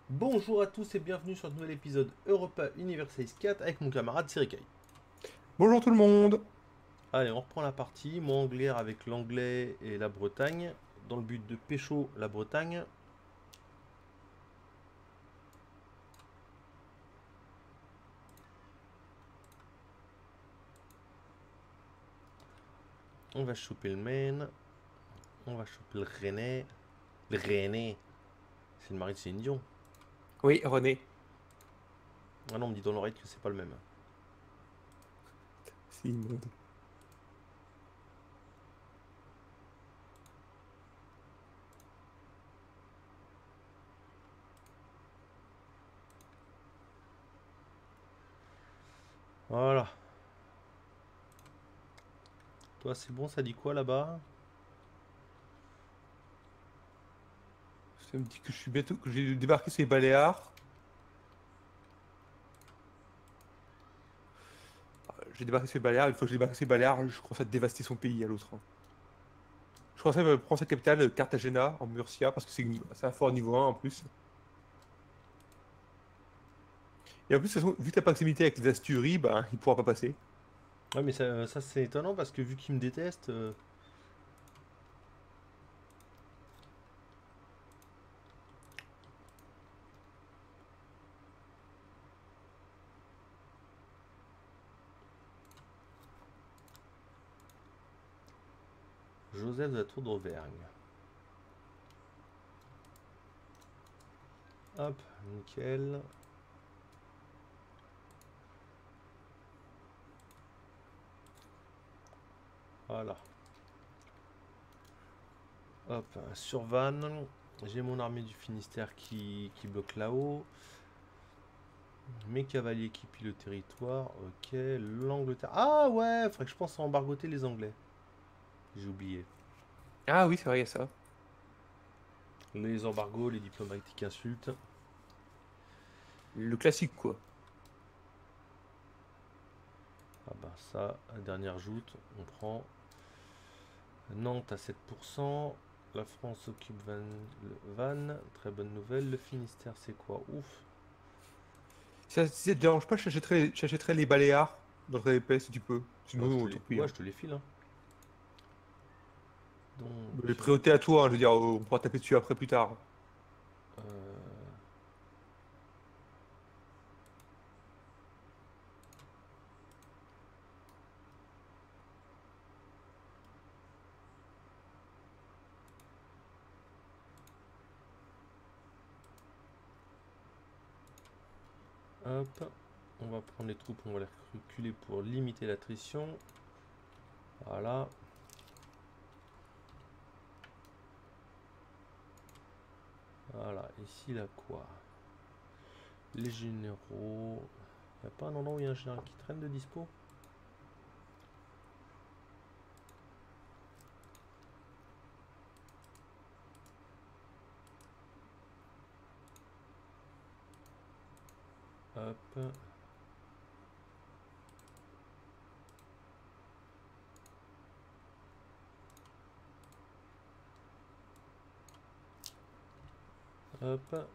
Bonjour à tous et bienvenue sur un nouvel épisode Europa Universalis 4 avec mon camarade Serikai. Bonjour tout le monde. Allez, on reprend la partie. Moi anglais avec l'anglais et la Bretagne. Dans le but de pécho la Bretagne. On va choper le Maine. On va choper le Rennais. Le Rennais. C'est le mari de Céline Dion. Oui, René. Ah non, on me dit dans l'oreille que c'est pas le même. C'est immonde. Voilà. Toi, c'est bon, ça dit quoi là-bas? Ça me dit que je suis bientôt que j'ai débarqué sur les Baléares. J'ai débarqué sur les Baléares. Une fois que j'ai débarqué sur les Baléares, je commence à dévaster son pays à l'autre. Je commence à prendre sa capitale, Cartagena, en Murcia, parce que c'est un fort niveau 1 en plus. Et en plus, de toute façon, vu ta proximité avec les Asturies, bah, il pourra pas passer. Ouais, mais ça c'est étonnant parce que vu qu'il me déteste. Joseph de la Tour d'Auvergne. Hop, nickel. Voilà. Hop, sur Vannes, j'ai mon armée du Finistère qui bloque là-haut. Mes cavaliers qui pillent le territoire. Ok, l'Angleterre. Ah ouais, faudrait que je pense à embargoter les Anglais. J'ai oublié. Ah oui, c'est vrai, il y a ça. Les embargos, les diplomatiques insultes. Le classique, quoi. Ah bah ça, la dernière joute, on prend. Nantes à 7%. La France occupe Vannes. Très bonne nouvelle. Le Finistère, c'est quoi? Ouf. Si ça te dérange pas, j'achèterais les Baléares dans le épais si tu peux. Oh, Sinon, tant pis, ouais, hein. je te les file, hein. Les Donc, priorités à toi, hein, je veux dire, on pourra taper dessus après plus tard. euh, hop. On va prendre les troupes, on va les reculer pour limiter l'attrition. Voilà. Voilà. Ici, là, quoi? Les généraux. Y a pas un endroit où il y a un général qui traîne de dispo? Hop. Hop.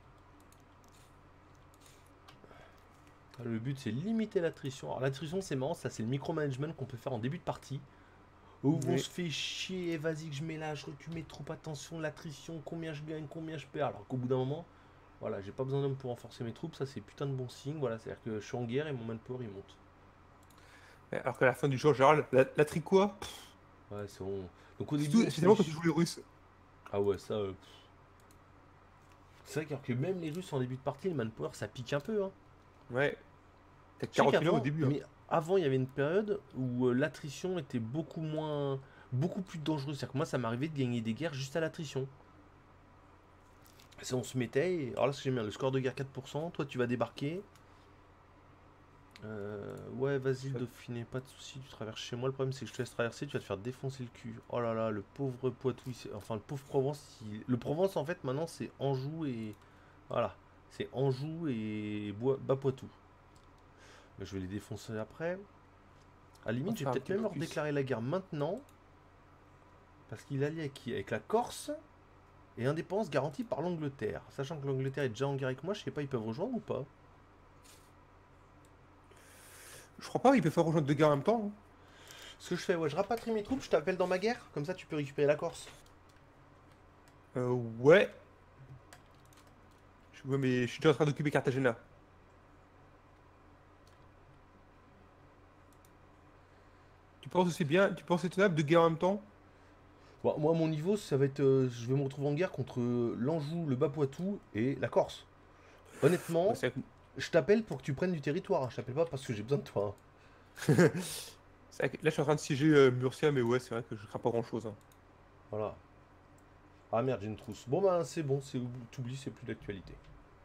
Le but, c'est limiter l'attrition. Alors, l'attrition, c'est marrant, ça, c'est le micromanagement qu'on peut faire en début de partie. Où on Mais se fait chier, vas-y que je mets là, je recule mes troupes, attention, l'attrition, combien je gagne, combien je perds. Alors qu'au bout d'un moment, voilà, j'ai pas besoin d'hommes pour renforcer mes troupes, ça c'est putain de bon signe. Voilà, c'est-à-dire que je suis en guerre et mon manpower il monte. alors qu'à la fin du jour, en général, la tricot, Ouais, c'est bon. Donc au début, surtout, on c'est se met. tellement quand tu joues les Russes. Ah ouais, ça. C'est vrai que même les Russes en début de partie, le manpower ça pique un peu, hein. Ouais, t'as Je sais 40 000 hommes au qu'avant, début, hein. mais avant, il y avait une période où l'attrition était beaucoup moins. Beaucoup plus dangereuse. C'est-à-dire que moi, ça m'arrivait de gagner des guerres juste à l'attrition. On se mettait, alors là, ce que j'aime bien, le score de guerre 4%, toi tu vas débarquer. Ouais, vas-y, le Ça- Dauphiné, pas de soucis, tu traverses chez moi. Le problème, c'est que je te laisse traverser, tu vas te faire défoncer le cul. Oh là là, le pauvre Poitou, enfin le pauvre Provence. Le Provence, en fait, maintenant, c'est Anjou et. Voilà, c'est Anjou et Bas Poitou. Mais je vais les défoncer après. À la On va limite, je vais faire un peut-être petit même leur blocus. déclarer la guerre maintenant. Parce qu'il allie avec qui? Avec la Corse. Et indépendance garantie par l'Angleterre. Sachant que l'Angleterre est déjà en guerre avec moi, je sais pas, ils peuvent rejoindre ou pas? Je crois pas, il peut faire rejoindre deux guerres en même temps, hein. Ce que je fais, ouais, je rapatrie mes troupes, je t'appelle dans ma guerre, comme ça tu peux récupérer la Corse. Ouais. Ouais, mais je suis déjà en train d'occuper Cartagena. Tu penses que c'est bien, tu penses que c'est tenable deux guerres en même temps? Bon, moi, mon niveau, ça va être. Je vais me retrouver en guerre contre l'Anjou, le Bas-Poitou et la Corse. Ouais, Honnêtement, c'est vrai je t'appelle pour que tu prennes du territoire, hein. Je t'appelle pas parce que j'ai besoin de toi, hein. c'est vrai que là, je suis en train de siéger Murcia, mais ouais, c'est vrai que je crains pas grand-chose, hein. Voilà. Ah merde, j'ai une trousse. Bon, bah, c'est bon, t'oublies, c'est plus d'actualité.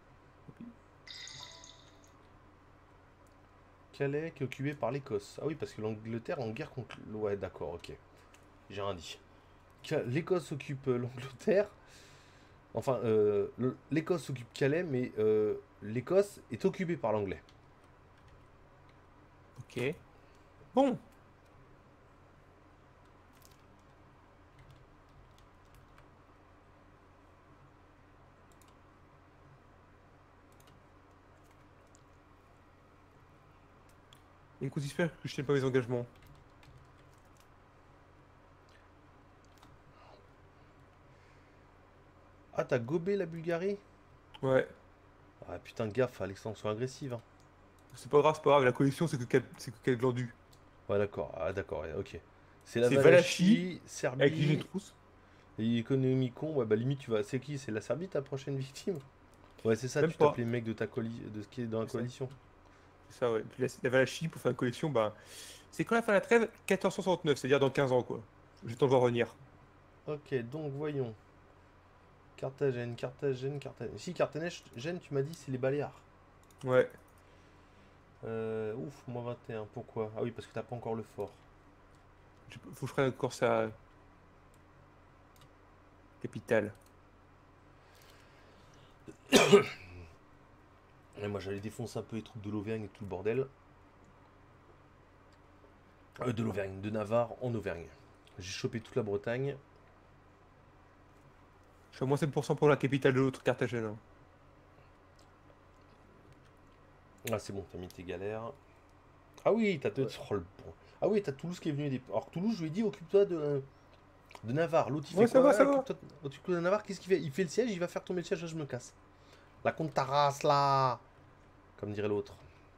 Calais qui est occupé par l'Écosse. Ah oui, parce que l'Angleterre est en guerre contre. Ouais, d'accord, ok. J'ai rien dit. L'Écosse occupe l'Angleterre. Enfin, l'Écosse occupe Calais, mais l'Écosse est occupée par l'Anglais. Ok. Bon. Écoute, j'espère que je tienne pas mes engagements. Ah, t'as gobé la Bulgarie? Ouais. Ah putain, gaffe à l'extension agressive, hein. C'est pas grave. La coalition, c'est que quel glandu. Ouais, d'accord, ah, d'accord, ouais, ok. C'est la C'est Valachie Valachie, avec Serbie, l'Ignitrousse. et Economicon. Ouais, bah limite, tu vas. C'est qui? C'est la Serbie ta prochaine victime? Ouais, c'est ça, Même tu tapes pas. les mecs de ta de ce qui est dans la C'est ça. coalition. C'est ça, ouais. Puis la Valachie, pour faire une coalition, bah. C'est quand la fin de la trêve? 1469, c'est-à-dire dans 15 ans, quoi. J'ai le temps de voir revenir. Ok, donc voyons. Carthagène, Carthagène, Carthagène. Si, Carthagène, tu m'as dit, c'est les Baléares. Ouais. Ouf, moins 21. Pourquoi? Ah oui, parce que t'as pas encore le fort. Faut que je prenne encore sa capitale. Et moi, j'allais défoncer un peu les troupes de l'Auvergne et tout le bordel. De l'Auvergne, de Navarre en Auvergne. J'ai chopé toute la Bretagne. Je suis à moins 7% pour la capitale de l'autre, Carthagène, hein. Ah, c'est bon, t'as mis tes galères. Ah oui, t'as. Ouais. Oh, bon. Ah oui, t'as Toulouse qui est venu. Alors, Toulouse, je lui ai dit, occupe-toi de Navarre. L'autre, il fait Ouais, ça quoi? va, Ah, ça va. occupe-toi de Navarre. Qu'est-ce qu'il fait? Il fait le siège, il va faire tomber le siège, là, je me casse. La compte ta race, là. Comme dirait l'autre.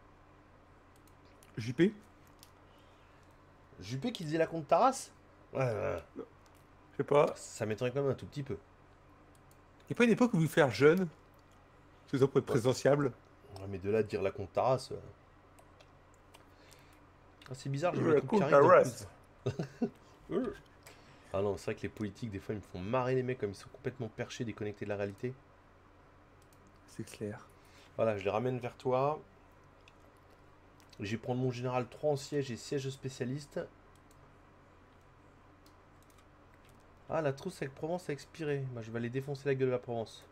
JP? Juppé qui disait la compte ta race? Ouais, ouais, ouais. Je sais pas. Ça m'étonnerait quand même un tout petit peu. Il n'y a pas une époque où vous faire jeune, c'est ça pour être Ouais. présidentiable. Ouais, mais de là à dire la compte ta race. Ah, c'est bizarre, j'ai mes La troupes qui compte arrivent à d'un coup. Rust. Ah non, c'est vrai que les politiques, des fois, ils me font marrer les mecs comme ils sont complètement perchés, déconnectés de la réalité. C'est clair. Voilà, je les ramène vers toi. Je vais prendre mon général 3 en siège et siège spécialiste. Ah, la trousse avec Provence a expiré. Bah, je vais aller défoncer la gueule de la Provence.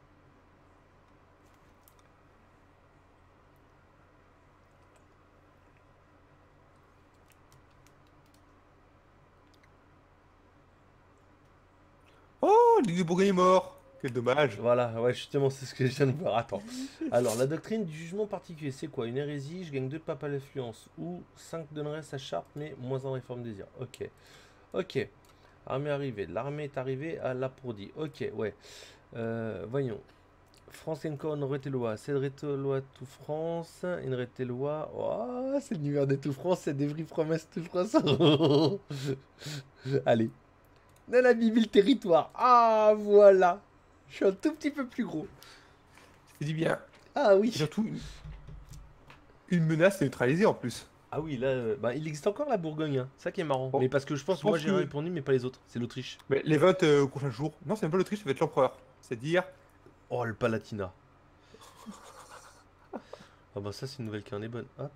Oh, l'île de Bourgogne est mort. Quel dommage. Voilà, ouais, justement, c'est ce que je viens de voir. Attends. Alors, la doctrine du jugement particulier, c'est quoi? Une hérésie, je gagne 2 de pape à l'influence. Ou 5 donnerait sa charte, mais moins en réforme désir. Ok. Ok. Armée arrivée. L'armée est arrivée à Lapourdie. Ok, ouais. Voyons. France encore une loi. C'est de loi tout France. Une loi. Oh, c'est le numéro de tout France. C'est des vraies promesses tout France. Allez. Dans la Bible, le territoire. Ah, voilà. Je suis un tout petit peu plus gros. C'est dit bien. Ah Et oui. surtout, une menace neutralisée en plus. Ah oui, là, bah, il existe encore la Bourgogne, hein. C'est ça qui est marrant. Bon, Mais parce que je je pense, moi pense j'ai que répondu, mais pas les autres. C'est l'Autriche. mais les votes au prochain jour. Non, c'est même pas l'Autriche, ça va être l'empereur. C'est-à-dire, Oh, le Palatinat. Ah bah ça, c'est une nouvelle qui en est bonne. Hop.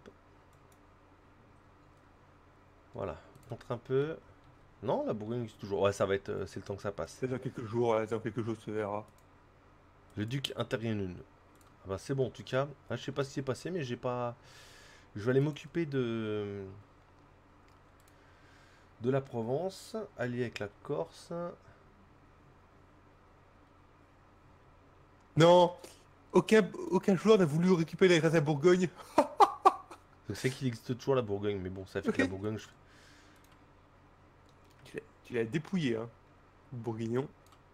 Voilà. Montre un peu. Non, la Bourgogne existe toujours. Ouais, ça va être. C'est le temps que ça passe. c'est dans quelques jours, dans quelques jours, tu verras. Le duc Interrénune. Ah bah c'est bon, en tout cas. Ah, je sais pas ce qui s'est passé, mais j'ai pas. Je vais aller m'occuper de la Provence, allié avec la Corse. Non, aucun joueur n'a voulu récupérer les raisins Bourgogne. Je sais qu'il existe toujours la Bourgogne, mais bon, ça fait que la Ok. Bourgogne, Tu l'as dépouillé, hein, le bourguignon.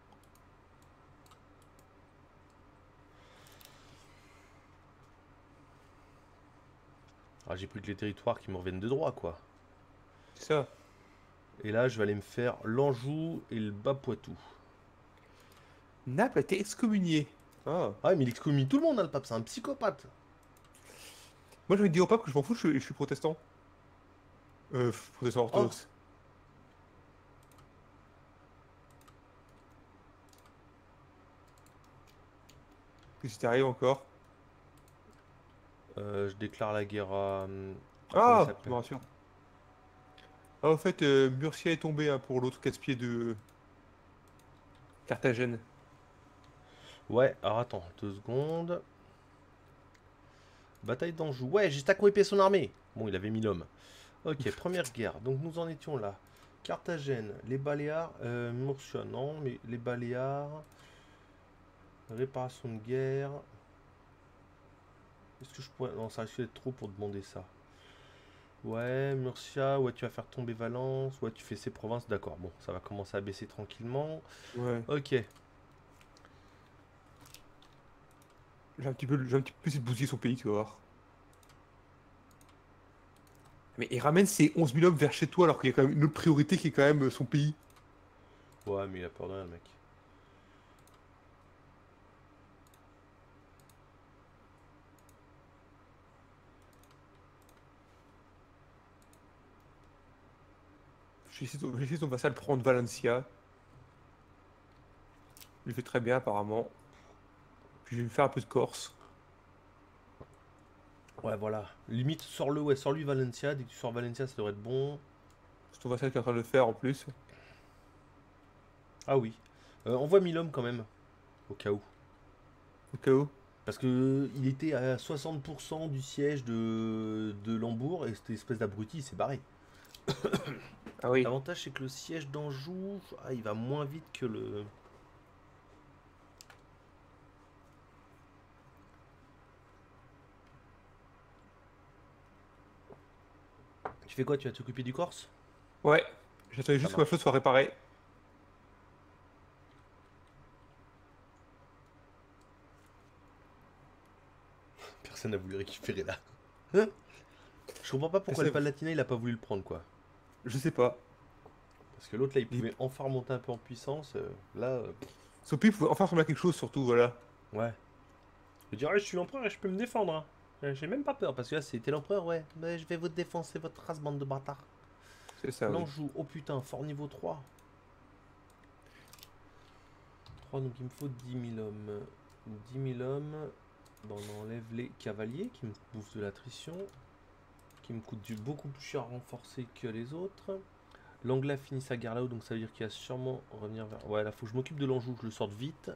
Ah, j'ai pris que les territoires qui me reviennent de droit, quoi. C'est ça. Et là, je vais aller me faire l'Anjou et le Bas-Poitou. Naples a été excommunié. Ah. Ah, mais il excommunie tout le monde, hein, le pape, c'est un psychopathe. Moi, je vais dire au pape que je m'en fous, je suis protestant. Protestant Oh, orthodoxe. Qu'est-ce qui t'arrive encore? je déclare la guerre à... comment il Ah, je s'appelle? me rassure. Ah, en fait, Murcia est tombé hein, pour l'autre casse-pied de Carthagène. Ouais, alors attends, 2 secondes. Bataille d'Anjou. Ouais, Gistaco épée son armée. Bon, il avait 1000 hommes. Ok, première guerre. Donc nous en étions là. Carthagène, les Baléares, Murcia, non, mais les Baléares, réparation de guerre. Est-ce que je pourrais... Non, ça risque d'être trop pour demander ça. Ouais, Murcia, ouais, tu vas faire tomber Valence, ouais, tu fais ces provinces, d'accord. Bon, ça va commencer à baisser tranquillement. Ouais. Ok. J'ai un petit peu essayé de bousiller son pays, tu vas voir. Mais il ramène ses 11 000 hommes vers chez toi alors qu'il y a quand même une autre priorité qui est quand même son pays. Ouais, mais il a peur de rien, le mec. J'ai essayé son vassal prendre Valencia. Il le fait très bien apparemment. Puis je vais me faire un peu de Corse. Ouais, voilà. Limite, sors-le, ouais, sors-lui Valencia. Dès que tu sors Valencia, ça devrait être bon. C'est ton vassal qui est en train de le faire en plus. Ah oui. Envoie 1000 hommes quand même, au cas où. Au cas où. Parce que il était à 60% du siège de Lambourg et cette espèce d'abruti il s'est barré. Ah oui. L'avantage c'est que le siège d'Anjou, ah, il va moins vite que le... Tu fais quoi? Tu vas t'occuper du Corse? Ouais. J'attendais Ça juste que ma marche. flotte soit réparée. Personne n'a voulu récupérer là. Hein. Je comprends pas pourquoi le Palatinat il a pas voulu le prendre quoi. Je sais pas. Parce que l'autre là il Il- pouvait enfin remonter un peu en puissance. Là, Son pays pouvait enfin ressembler à quelque chose surtout, voilà. ouais. Je dirais, je suis l'empereur et je peux me défendre, hein. J'ai même pas peur parce que là c'était l'empereur, ouais. Mais je vais vous défoncer votre race, bande de bâtards. C'est ça, oui. L'Anjou, oh putain, fort niveau 3. 3 donc il me faut 10 000 hommes. 10 000 hommes. Bon, on enlève les cavaliers qui me bouffent de l'attrition. Qui me coûtent beaucoup plus cher à renforcer que les autres. L'Anglais a fini sa guerre là-haut, donc ça veut dire qu'il va sûrement revenir vers... Ouais, là faut que je m'occupe de l'Anjou, que je le sorte vite.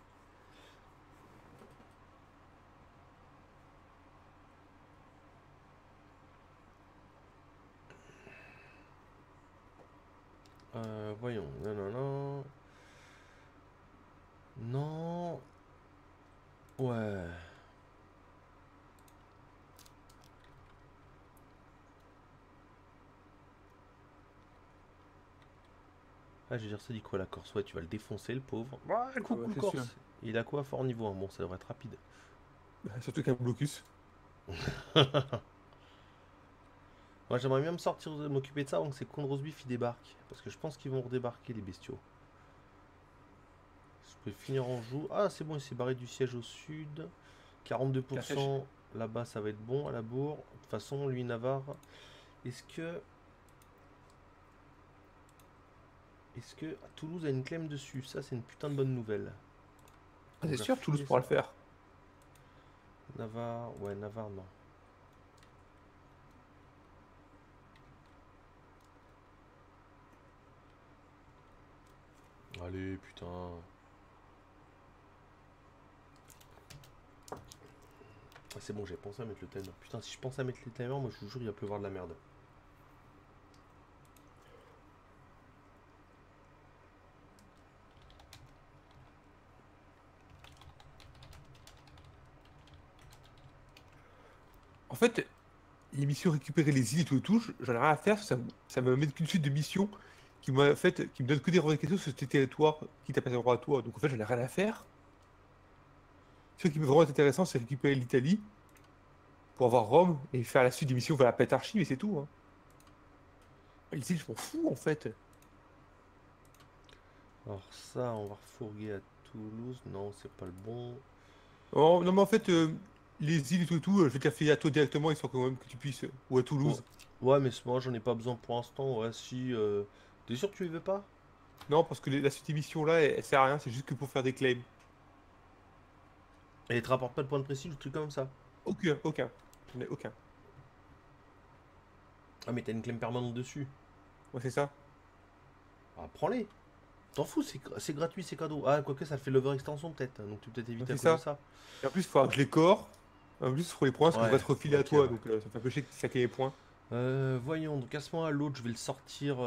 Voyons, non, non, non. Non. Ouais. Ah, je veux dire, ça dit quoi la Corse? Ouais, tu vas le défoncer, le pauvre. Ouais, Ah bah coucou le c'est sûr. Corse. Il a quoi fort niveau 1? Bon, ça devrait être rapide. Bah, surtout qu'un blocus. Moi, j'aimerais bien me sortir, m'occuper de ça avant que ces cons de Rosebif ils débarquent. Parce que je pense qu'ils vont redébarquer, les bestiaux. Je peux finir en joue. Ah, c'est bon, il s'est barré du siège au sud. Carthage. 42%. Là-bas, ça va être bon à la bourre. De toute façon, lui, Navarre. Est-ce que. Est-ce que Toulouse a une clème dessus? Ça, c'est une putain de bonne nouvelle. Ah, Donc, c'est je vais sûr, Toulouse refiler pourra ça. le faire. Navarre. Ouais, Navarre, non. Allez, putain. Ah, c'est bon, j'ai pensé à mettre le timer. Putain, si je pense à mettre les timers, moi je vous jure, il va pleuvoir de la merde. En fait, les missions récupérer les îles et tout et tout, j'en ai rien à faire, ça me met qu'une suite de missions qui me donne que des revendications sur tes territoires qui t'appartiendront à toi. Donc en fait, j'en ai rien à faire. Ce qui peut vraiment être intéressant, c'est récupérer l'Italie pour avoir Rome et faire la suite des missions vers la pétarchie, mais c'est tout, hein. Les îles, je m'en fous en fait. Alors ça, on va refourguer à Toulouse. Non, c'est pas le bon. Oh, non, mais en fait, les îles et tout, je vais te la filer à toi directement, histoire quand même que tu puisses. Ou à Ouais, Toulouse. ouais, mais moi j'en ai pas besoin pour l'instant. Ouais, si. T'es sûr que tu les veux pas? Non, parce que la suite des missions là, elle sert à rien, c'est juste que pour faire des claims. Et ils te rapportent pas de points de prestige ou trucs comme ça. Aucun, aucun. J'en ai aucun. Ah, mais t'as une claim permanente dessus. Ouais, c'est ça. Ah, prends-les. T'en fous, c'est gratuit, c'est cadeau. Ah, quoique ça fait l'over-extension peut-être. Donc tu peux peut-être Ouais, éviter à c'est cause de ça. ça. Et en plus, il faudra que je les core. En plus, pour les points, parce que je vais Ouais, te refiler à ok, toi, ouais. donc ça me fait un peu chier que tu saques les points. Voyons, donc à ce moment-là, l'autre, je vais le sortir.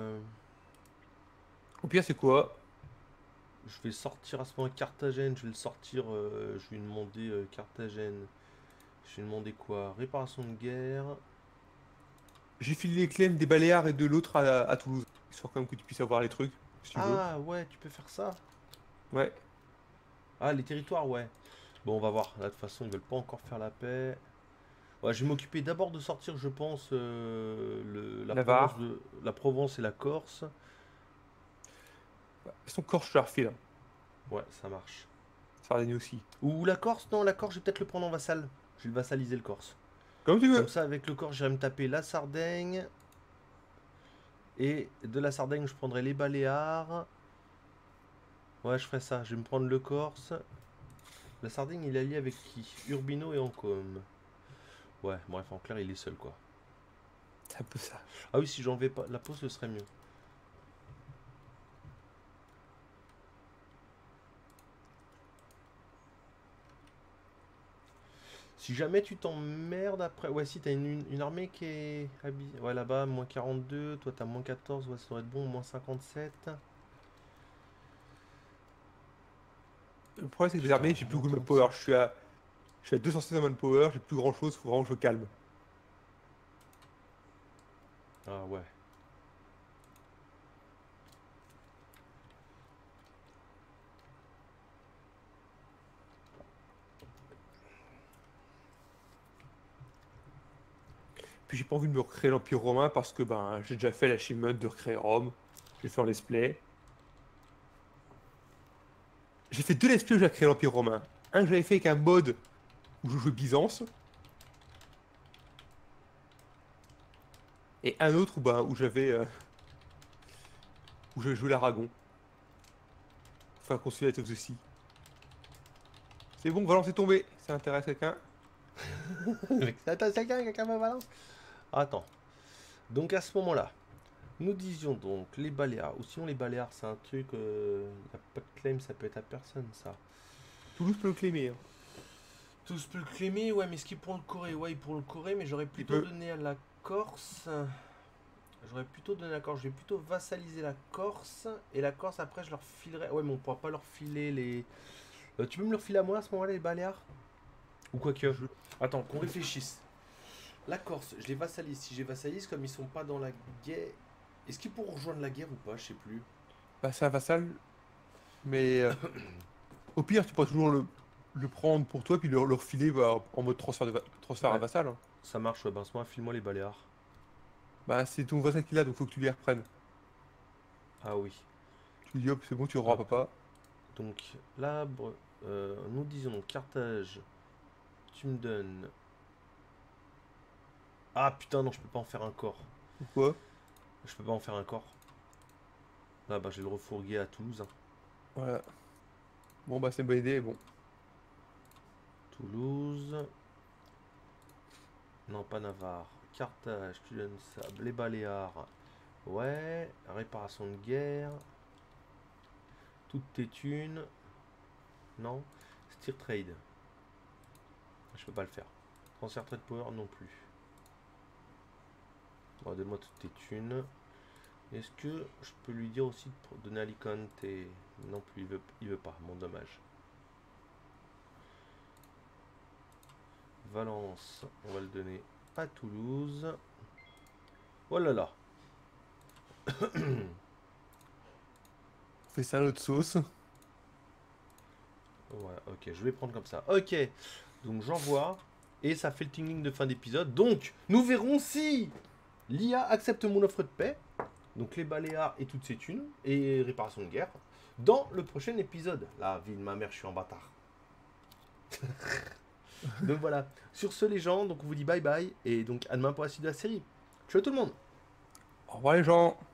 Au pire, c'est quoi? Je vais sortir à ce moment Carthagène. Je vais le sortir. Je vais lui demander Carthagène. Je vais lui demander quoi? Réparation de guerre. J'ai filé les claims des Baléares et de l'autre à Toulouse. Histoire quand même que tu puisses avoir les trucs, si tu veux. Ah, ouais, tu peux faire ça. Ouais. Ah, les territoires, ouais. Bon, on va voir. Là, de toute façon, ils veulent pas encore faire la paix. Ouais, je vais m'occuper d'abord de sortir, je pense, Navarre. La Provence et la Corse. Ouais. Son Corse, je te la refile, hein. Ouais, ça marche. Sardaigne aussi. Ou la Corse, non, la Corse, je vais peut-être le prendre en vassal. Je vais le vassaliser le Corse. Comme tu Comme veux. ça, avec le Corse, j'irai me taper la Sardaigne. Et de la Sardaigne, je prendrai les Baléares. Ouais, je ferai ça. Je vais me prendre le Corse. La Sardaigne, il est allié avec qui? Urbino et Ancône. Ouais, bref, en clair, il est seul, quoi. C'est un peu ça. Ah oui, si j'enlevais pas la pause, ce serait mieux. Si jamais tu t'emmerdes après. Ouais, si t'as une armée qui est. Ouais, là-bas, moins 42. Toi, t'as moins 14. Ouais, ça doit être bon, moins 57. Le problème, c'est que les Putain, armées, j'ai plus moins beaucoup de trente-cinq. manpower. Je suis à 216 manpower, j'ai plus grand chose, faut vraiment que je me calme. Ah ouais. Puis j'ai pas envie de me recréer l'Empire romain parce que ben j'ai déjà fait l'achievement de recréer Rome. J'ai fait en let's play. J'ai fait deux let's play où j'ai créé l'Empire romain. Un que j'avais fait avec un mode où je jouais Byzance. Et un autre ben, où j'avais joué l'Aragon. Enfin, Consulate of the Sea. C'est bon, Valence est tombé. Ça intéresse quelqu'un? Attends, quelqu'un va Valence. Attends. Donc à ce moment-là, nous disions donc les Baléares. Ou sinon, les Baléares, c'est un truc. Y a pas de claim, ça peut être à personne, ça. Toulouse peut le claimer, hein. Tous peut le claimer, ouais, mais ce qu'ils pourront le Corée, ouais, ils pourront le Corée, mais j'aurais Il plutôt peut. donné à la Corse. J'aurais plutôt donné la Corse, je vais plutôt vassaliser la Corse. Et la Corse, après, je leur filerai. Ouais, mais on pourra pas leur filer les. Tu peux me le refiler à moi à ce moment-là, les Baléares? Ou quoi que. Je... Attends, qu'on réfléchisse. La Corse, je les vassalise. Si je les vassalise, comme ils sont pas dans la guerre. Est-ce qu'ils pourront rejoindre la guerre ou pas? Je sais plus. Bah, c'est un vassal. Mais au pire, tu pourras toujours le prendre pour toi puis le refiler bah, en mode transfert à Ouais, vassal, hein. ça marche, ouais, ben, à ce moment, file-moi les Baléares. Bah, c'est ton vassal qu'il a, donc faut que tu les reprennes. Ah oui. Tu lui dis hop, c'est bon, tu auras Hop. papa. Donc, là, nous disons donc Carthage. Tu me donnes. Ah putain, non, je peux pas en faire un corps. Pourquoi? Je peux pas en faire un corps. Ah bah, je vais le refourguer à Toulouse, hein. Voilà. Bon, bah, c'est une bonne idée, bon. Toulouse. Non, pas Navarre. Carthage, tu donnes ça. Les Baléares. Ouais. Réparation de guerre. Toutes tes thunes. Non. Steer trade. Je peux pas le faire. Transfert trade power non plus. Bon, donne-moi toutes tes thunes. Est-ce que je peux lui dire aussi de donner à Alicante? Non plus, il veut pas. Bon, dommage. Valence, on va le donner à Toulouse. Oh là là. On fait ça à notre sauce. Ouais, ok, je vais prendre comme ça. Ok, donc j'envoie. Et ça fait le tingling de fin d'épisode. Donc, nous verrons si l'IA accepte mon offre de paix. Donc les Baléares et toutes ces thunes. Et réparation de guerre. Dans le prochain épisode. La vie de ma mère, je suis en bâtard. Donc voilà. Sur ce, les gens, donc on vous dit bye bye. Et donc à demain pour la suite de la série. Ciao tout le monde. Au revoir les gens.